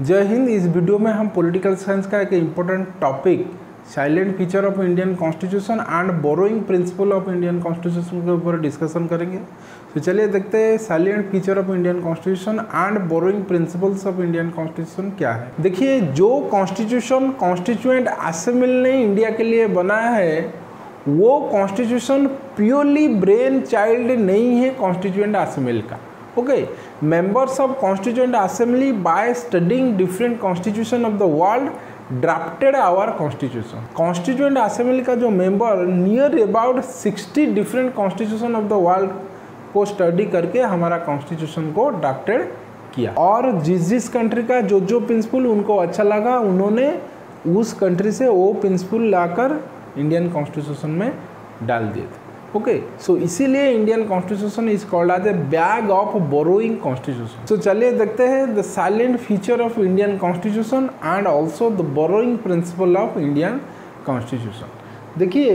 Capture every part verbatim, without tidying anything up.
जय हिंद। इस वीडियो में हम पॉलिटिकल साइंस का एक important topic silent feature of Indian constitution and borrowing principle of Indian constitution के ऊपर डिस्कशन करेंगे। तो चलिए देखते हैं silent feature of Indian constitution and borrowing principles of Indian constitution क्या है। देखिए, जो कॉन्स्टिट्यूशन कॉन्स्टिट्यूएंट असेंबली ने इंडिया के लिए बनाया है वो कॉन्स्टिट्यूशन प्योरली ब्रेन चाइल्ड नहीं है कॉन्स्टिट्यूएंट असेंबली का। Okay, members of constituent assembly by studying different constitution of the world drafted our constitution। constituent assembly का जो member near about sixty different constitution of the world को study करके हमारा constitution को drafted किया, और जिस जिस कंट्री का जो जो प्रिंसिपल उनको अच्छा लगा उन्होंने उस कंट्री से वो प्रिंसिपल लाकर इंडियन कॉन्स्टिट्यूशन में डाल दिए थे। ओके, सो इसीलिए Indian constitution is called as a bag of borrowing constitution. So चलिए देखते हैं the silent feature of Indian constitution and also the borrowing principle of Indian constitution. देखिए,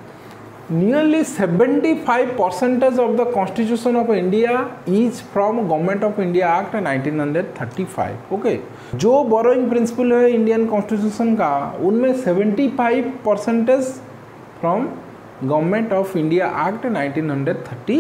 nearly seventy five percentage of the constitution of India is from government of India act nineteen thirty five. Okay, जो borrowing principle है Indian constitution का उनमें seventy five percentage from government of India act nineteen thirty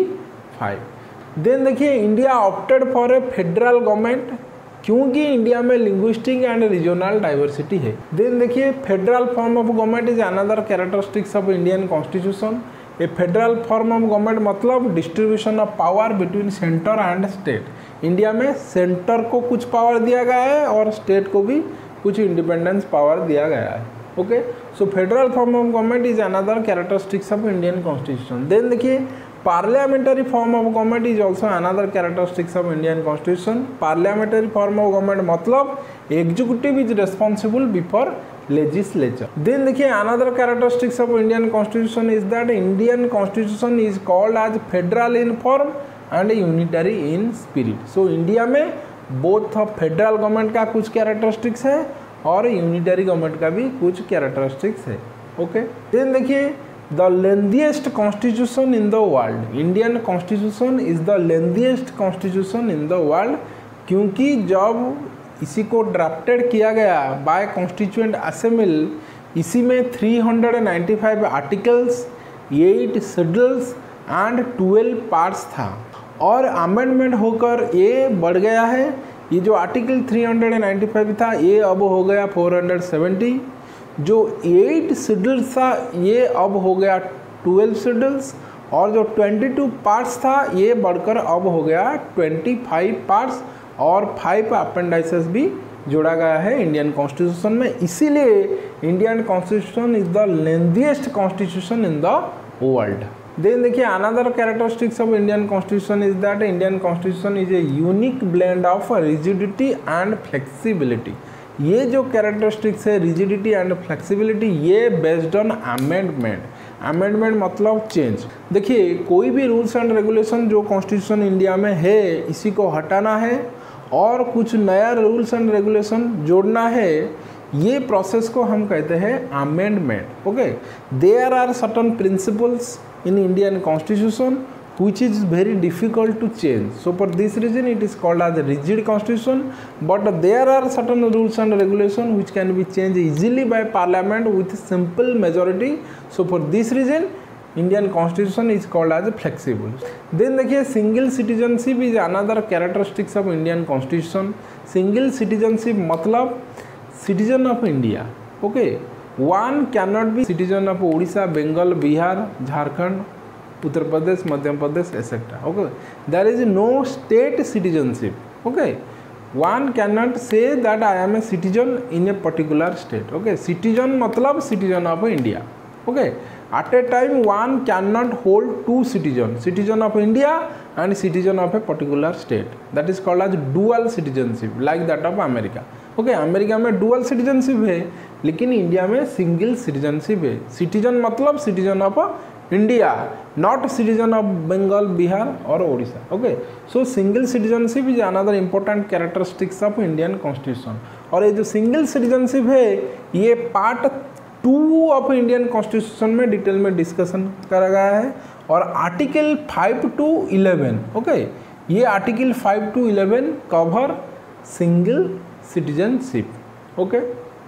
five. Then देखिए, India opted for a federal government क्योंकि India में linguistic and regional diversity है। Then देखिए, federal form of government is another characteristics of Indian constitution. A federal form of government मतलब distribution of power between centre and state. India में centre को कुछ power दिया गया है और स्टेट को भी कुछ इंडिपेंडेंस पावर दिया गया है। Okay, so federal form of government is another characteristics of Indian constitution. Then देखिए, parliamentary form of government is also another characteristics of Indian constitution. Parliamentary form of government मतलब executive is responsible before legislature. Then देखिए, another characteristics of Indian constitution is that Indian constitution is called as federal in form and unitary in spirit. So India में both federal government का कुछ characteristics है और unitary government का भी कुछ characteristics है। ओके, देन देखिए, the lengthiest constitution in the world. Indian constitution is the lengthiest constitution in the world क्योंकि जब इसी को ड्राफ्टेड किया गया बाय कॉन्स्टिट्यूएंट असेंबली, इसी में three hundred ninety five articles, eight schedules and twelve parts था, और अमेंडमेंट होकर ये बढ़ गया है। ये जो article three hundred ninety five था ये अब हो गया फोर हंड्रेड सेवेंटी। जो एट शेड्यूल्स था ये अब हो गया ट्वेल्व शेड्यूल्स, और जो ट्वेंटी टू पार्ट्स था ये बढ़कर अब हो गया ट्वेंटी फाइव पार्ट्स, और फाइव अपेंडाइसेस भी जोड़ा गया है इंडियन कॉन्स्टिट्यूशन में। इसीलिए Indian constitution is the lengthiest constitution in the world. Then देखिए, another characteristics of Indian constitution is that Indian constitution is a unique blend of rigidity and flexibility. ये जो characteristics है रिजिडिटी एंड फ्लेक्सिबिलिटी ये based on amendment. Amendment मतलब change. देखिए, कोई भी rules and regulation जो कॉन्स्टिट्यूशन इंडिया में है इसी को हटाना है और कुछ नया रूल्स एंड रेगुलेशन जोड़ना है, ये प्रोसेस को हम कहते हैं amendment. Okay, there are certain principles in Indian constitution which is very difficult to change, so for this reason it is called as a rigid constitution, but there are certain rules and regulations which can be changed easily by parliament with simple majority, so for this reason Indian constitution is called as flexible. Then देखिए, single citizenship is another characteristics of Indian constitution. Single citizenship मतलब citizen of India. Okay, one cannot be citizen of Odisha, Bengal, Bihar, Jharkhand, Uttar Pradesh, Madhya Pradesh, et cetera. Okay, there is no state citizenship. Okay, one cannot say that I am a citizen in a particular state. Okay, citizen मतलब citizen of India. Okay, at a time one cannot hold two citizens, citizen of India and citizen of a particular state. That is called as dual citizenship, like that of America. Okay okay, America में dual citizenship है लेकिन India में single citizenship है। Citizen मतलब citizen of India, not citizen of Bengal, Bihar और Orissa. Okay, so single citizenship is another important characteristics of Indian constitution. और ये जो सिंगल सिटीजनशिप है ये part two of Indian constitution में डिटेल में डिस्कशन करा गया है, और article five to eleven. Okay, ये article five to eleven cover single citizenship. Okay,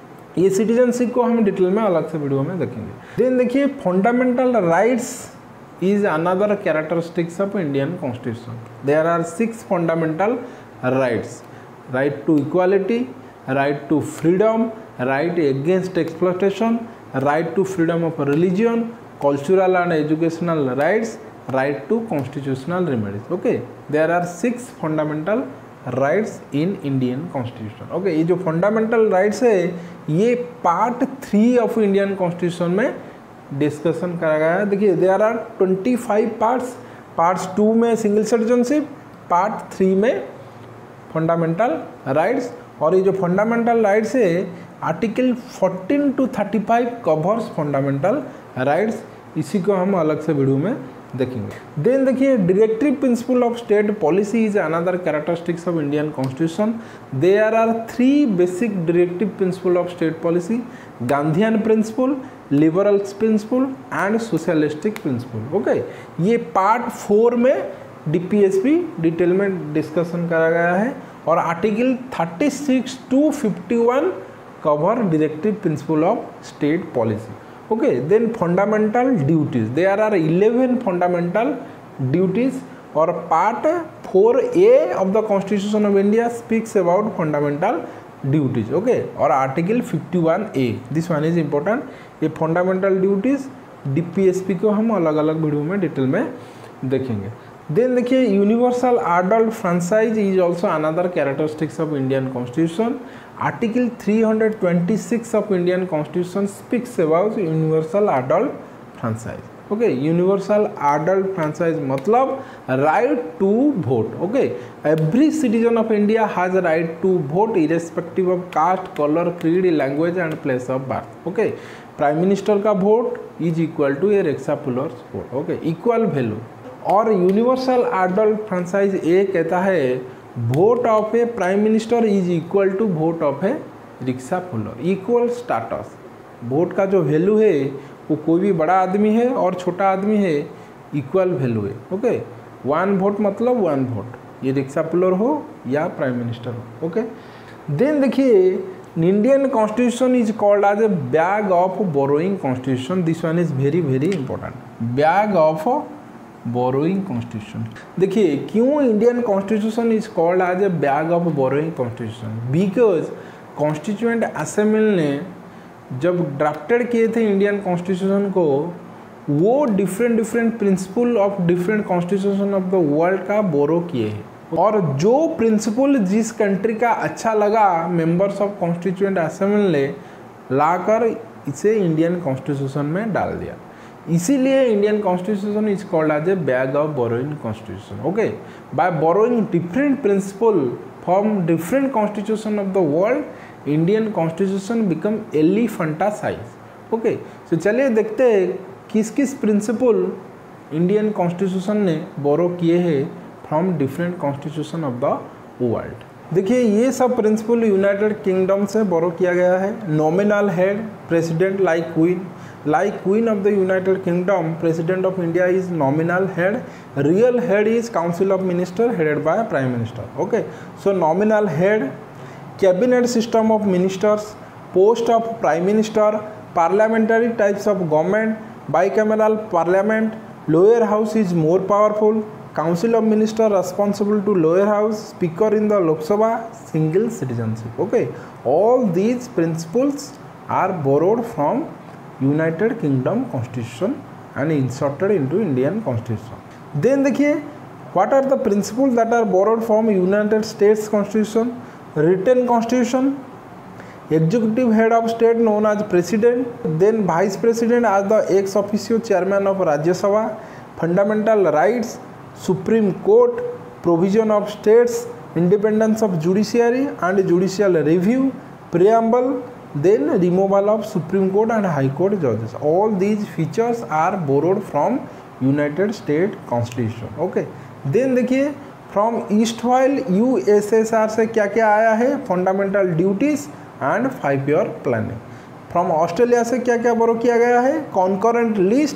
ये सिटीजनशिप को हम डिटेल में अलग से वीडियो में देखेंगे। देन देखिए fundamental rights is another characteristics of Indian constitution. There are six fundamental rights: right to equality, right to freedom, right against exploitation, right to freedom of religion, cultural and educational rights, right to constitutional remedies. Okay, there are six fundamental rights in Indian constitution. Okay, ये जो fundamental rights है ये part three of Indian constitution में discussion करा गया है। देखिए there are twenty five parts, parts two में सिंगल सिटीजनशिप, पार्ट थ्री में फंडामेंटल राइट्स। और ये जो फंडामेंटल राइट्स है article fourteen to thirty five covers fundamental rights, इसी को हम अलग से वीडियो में देखेंगे। देन देखिए directive principle of state policy is another characteristics of Indian constitution. There are three basic directive principle of state policy: Gandhian principle, liberal principle and socialistic principle. Okay, ये part four में DPSP detail में discussion करा गया है और article thirty six to fifty one cover directive principle of state policy. Okay, then fundamental duties. There are eleven fundamental duties or part four A of the Constitution of India speaks about fundamental duties. Okay, or article fifty-one A. This one is important. ये fundamental duties D P S P को हम अलग अलग video में detail में देखेंगे। Then देखिए universal adult franchise is also another characteristics of Indian constitution. Article three hundred twenty six of Indian constitution speaks about universal adult franchise. Okay, universal adult franchise मतलब right to vote. Okay, every citizen of India has right to vote irrespective of caste, colour, creed, language and place of birth. Okay, prime minister का vote is equal to a rickshaw puller's vote. Okay, equal value. और universal adult franchise ए कहता है vote of a prime minister is equal to vote of a rickshaw puller, equal status. Vote का जो value है वो कोई भी बड़ा आदमी है और छोटा आदमी है, इक्वल वैल्यू है। ओके, वन वोट मतलब वन वोट, ये रिक्शा पुलर हो या प्राइम मिनिस्टर हो। ओके, देन देखिए Indian constitution is called as a bag of borrowing constitution. This one is very very important, bag of borrowing constitution. देखिए क्यों Indian constitution is called as a bag of borrowing constitution? Because constituent assembly ने जब drafted किए थे Indian constitution को, वो different different principal of different constitution of the world का borrow किए हैं और जो प्रिंसिपल जिस कंट्री का अच्छा लगा मेंबर्स ऑफ कॉन्स्टिट्यूएंट असेंबली ने लाकर इसे इंडियन कॉन्स्टिट्यूशन में डाल दिया। इसीलिए Indian constitution is called as a bag of borrowing constitution. Okay, by borrowing different principle from different constitution of the world, Indian constitution become elephanta size. Okay, तो चलिए देखते हैं किस किस प्रिंसिपल इंडियन कॉन्स्टिट्यूशन ने बोरो किए हैं from different constitution of the world. देखिए ये सब प्रिंसिपल यूनाइटेड किंगडम से बोरो किया गया है। Nominal head president like queen, like queen of the United Kingdom, president of India is nominal head, real head is council of minister headed by prime minister. Okay, so nominal head, cabinet system of ministers, post of prime minister, parliamentary types of government, bicameral parliament, lower house is more powerful, council of minister responsible to lower house, speaker in the Lok Sabha, single citizenship. Okay, all these principles are borrowed from United Kingdom constitution and inserted into Indian constitution. Then देखिए what are the principle that are borrowed from United States constitution? Written constitution, executive head of state known as president, then vice president as the ex officio chairman of Rajya Sabha, fundamental rights, supreme court, provision of states, independence of judiciary and judicial review, preamble, then removal of Supreme Court and High Court judges. All these features are borrowed from United States Constitution. Okay, then देखिए from erstwhile U S S R से क्या क्या आया है? Fundamental duties and five year planning. From Australia से क्या क्या borrow किया गया है? Concurrent list,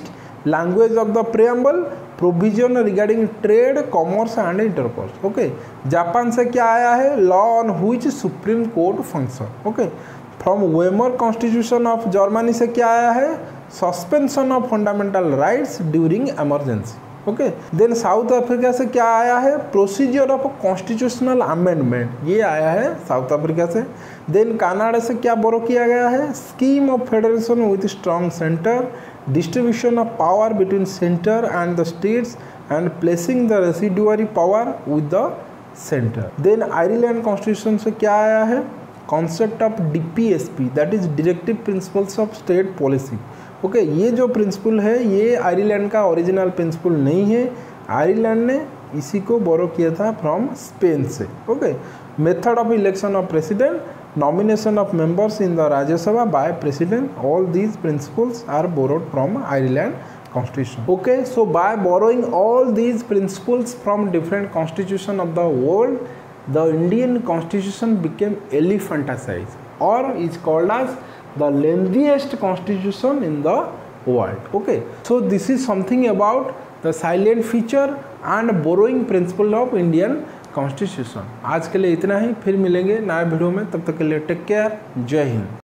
language of the preamble, provision regarding trade, commerce and intercourse. Okay, Japan से क्या आया है, law on which supreme court function. Okay, from Weimar constitution of Germany से क्या आया है, suspension of fundamental rights during emergency. Okay, then South Africa से क्या आया है, प्रोसीजर ऑफ कॉन्स्टिट्यूशनल अमेंडमेंट, ये आया है साउथ अफ्रीका से। देन कनाडा से क्या बोरो किया गया है, scheme of federation with strong centre, distribution of power between centre and the states and placing the residuary power with the centre. Then Ireland constitution से क्या आया है, concept of D P S P, that is directive principles of state policy. Okay, ये जो principal है ये Ireland का original principal नहीं है, आयरलैंड ने इसी को बोरो किया था फ्रॉम स्पेन से। Okay, method of election of president, nomination of members in the Rajya Sabha by president, all these principles are borrowed from Ireland constitution. Okay, so by borrowing all these principles from different constitution of the world, the Indian constitution became elephantasized or is called as the lengthiest constitution in the world. Okay, so this is something about the silent feature and borrowing principle of Indian constitution. आज के लिए इतना ही, फिर मिलेंगे नए video में, तब तक के लिए टेक केयर, जय हिंद।